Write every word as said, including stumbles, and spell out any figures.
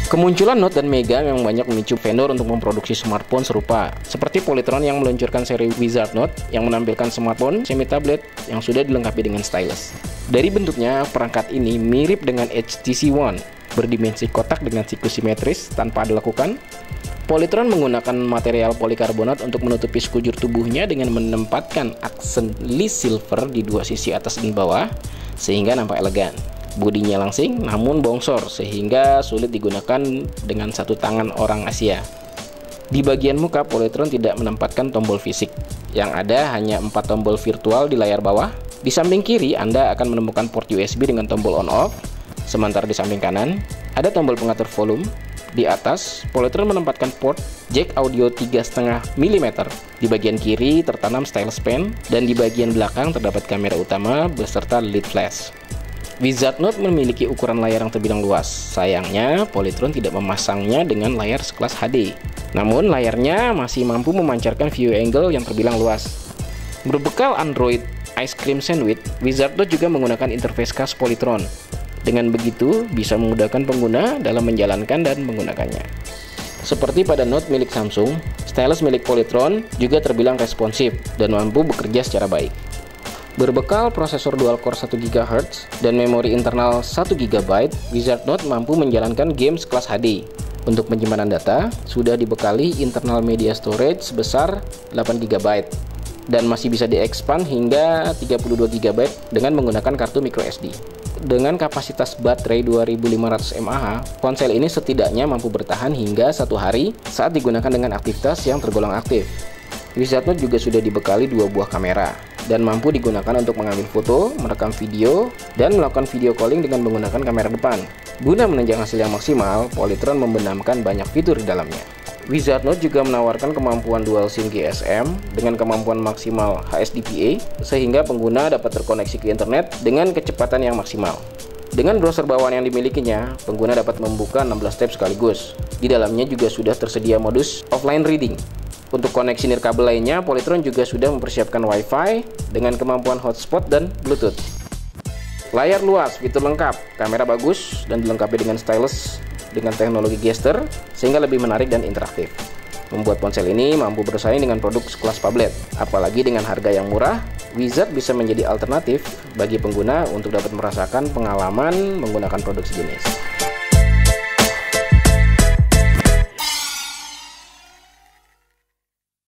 Kemunculan Note dan Mega memang banyak memicu vendor untuk memproduksi smartphone serupa, seperti Polytron yang meluncurkan seri Wizard Note yang menampilkan smartphone semi-tablet yang sudah dilengkapi dengan stylus. Dari bentuknya, perangkat ini mirip dengan H T C One, berdimensi kotak dengan siklus simetris tanpa ada lekukan. Polytron menggunakan material polikarbonat untuk menutupi sekujur tubuhnya dengan menempatkan aksen Lee silver di dua sisi atas dan bawah, sehingga nampak elegan. Bodinya langsing namun bongsor sehingga sulit digunakan dengan satu tangan orang Asia. Di bagian muka, Polytron tidak menempatkan tombol fisik. Yang ada hanya empat tombol virtual di layar bawah. Di samping kiri Anda akan menemukan port U S B dengan tombol on off. Sementara di samping kanan ada tombol pengatur volume. Di atas, Polytron menempatkan port jack audio tiga koma lima milimeter. Di bagian kiri tertanam stylus pen dan di bagian belakang terdapat kamera utama beserta L E D flash. Wizard Note memiliki ukuran layar yang terbilang luas. Sayangnya, Polytron tidak memasangnya dengan layar sekelas H D. Namun, layarnya masih mampu memancarkan view angle yang terbilang luas. Berbekal Android Ice Cream Sandwich, Wizard Note juga menggunakan interface khas Polytron. Dengan begitu, bisa memudahkan pengguna dalam menjalankan dan menggunakannya. Seperti pada Note milik Samsung, stylus milik Polytron juga terbilang responsif dan mampu bekerja secara baik. Berbekal prosesor dual-core satu gigahertz dan memori internal satu giga byte, Wizard Note mampu menjalankan game sekelas H D. Untuk penyimpanan data, sudah dibekali internal media storage sebesar delapan giga byte dan masih bisa diekspand hingga tiga puluh dua giga byte dengan menggunakan kartu microSD. Dengan kapasitas baterai dua ribu lima ratus mAh, ponsel ini setidaknya mampu bertahan hingga satu hari saat digunakan dengan aktivitas yang tergolong aktif. Wizard Note juga sudah dibekali dua buah kamera dan mampu digunakan untuk mengambil foto, merekam video, dan melakukan video calling dengan menggunakan kamera depan. Guna menunjang hasil yang maksimal, Polytron membenamkan banyak fitur di dalamnya. Wizard Note juga menawarkan kemampuan dual SIM G S M dengan kemampuan maksimal H S D P A, sehingga pengguna dapat terkoneksi ke internet dengan kecepatan yang maksimal. Dengan browser bawaan yang dimilikinya, pengguna dapat membuka enam belas tab sekaligus. Di dalamnya juga sudah tersedia modus offline reading. Untuk koneksi nirkabel lainnya, Polytron juga sudah mempersiapkan Wi-Fi dengan kemampuan hotspot dan Bluetooth. Layar luas, fitur lengkap, kamera bagus, dan dilengkapi dengan stylus dengan teknologi gesture sehingga lebih menarik dan interaktif. Membuat ponsel ini mampu bersaing dengan produk sekelas phablet. Apalagi dengan harga yang murah, Wizard bisa menjadi alternatif bagi pengguna untuk dapat merasakan pengalaman menggunakan produk sejenis.